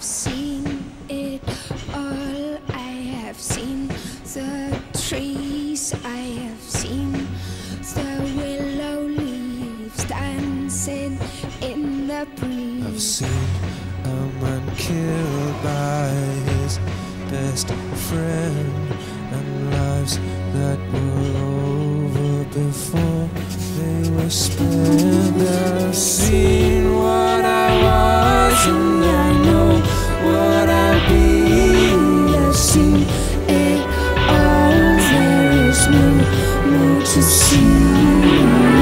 have seen it all. I have seen the trees, I have seen the willow leaves dancing in the breeze. I've seen a man killed by his best friend, and lives that were over before they were spent. I've seen what I was, and I know what I'll be. I've seen it all, there is no more to see.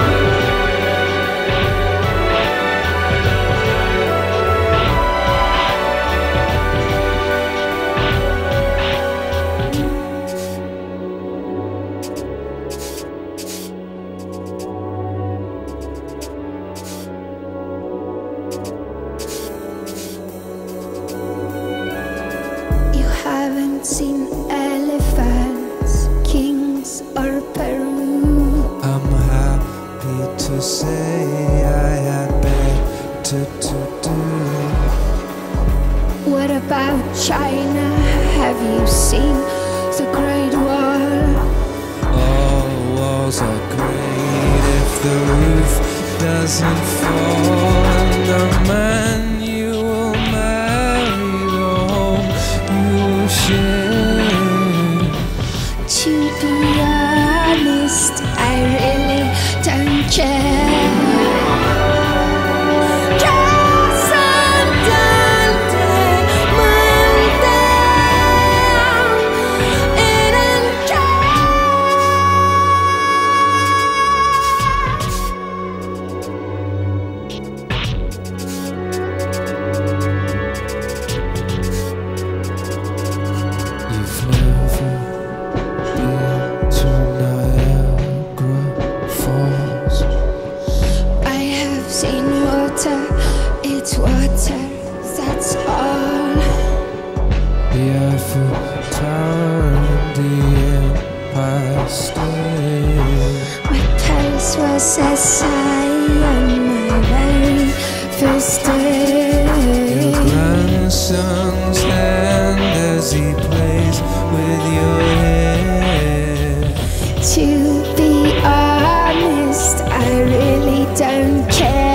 Haven't seen elephants, kings or Peru. I'm happy to say I had better to do. What about China? Have you seen the Great Wall? All walls are great if the roof doesn't fall, and the man you will marry, the home you will share. To be honest, I really don't care. It's water, that's all. The Eiffel Tower and the Empire State. My palace was a sigh on my very first day. Your grandson's hand as he plays with your hair. To be honest, I really don't care.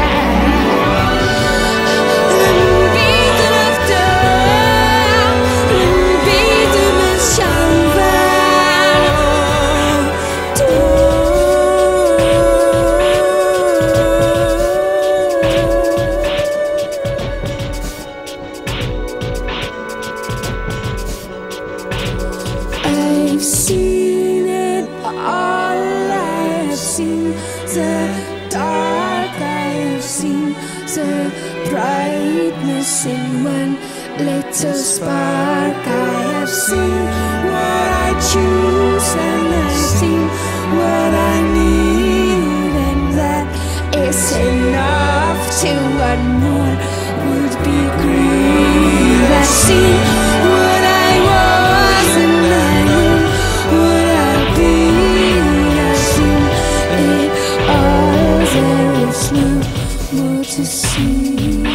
I've seen it all, I have seen the dark, I have seen the brightness in one little spark. I have seen what I choose, and I've seen what I need, and that is enough. To one more would be greed. I've seen what I was, and I know what I'll be. I've seen it all, there is no more to see.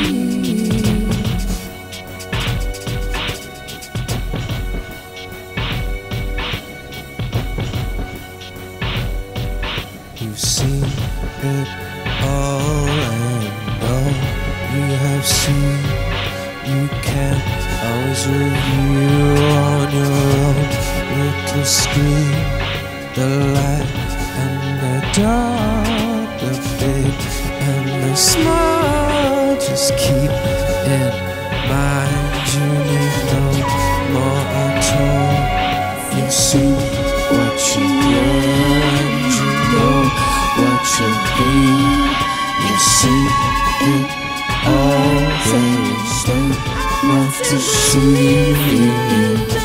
You've seen it all, and all you have seen, you can't always review on your own little screen. The light and the dark, the big and the small, just keep in mind you need no more at all. You see what you want, you know what you be. You see it all, there is no more to see.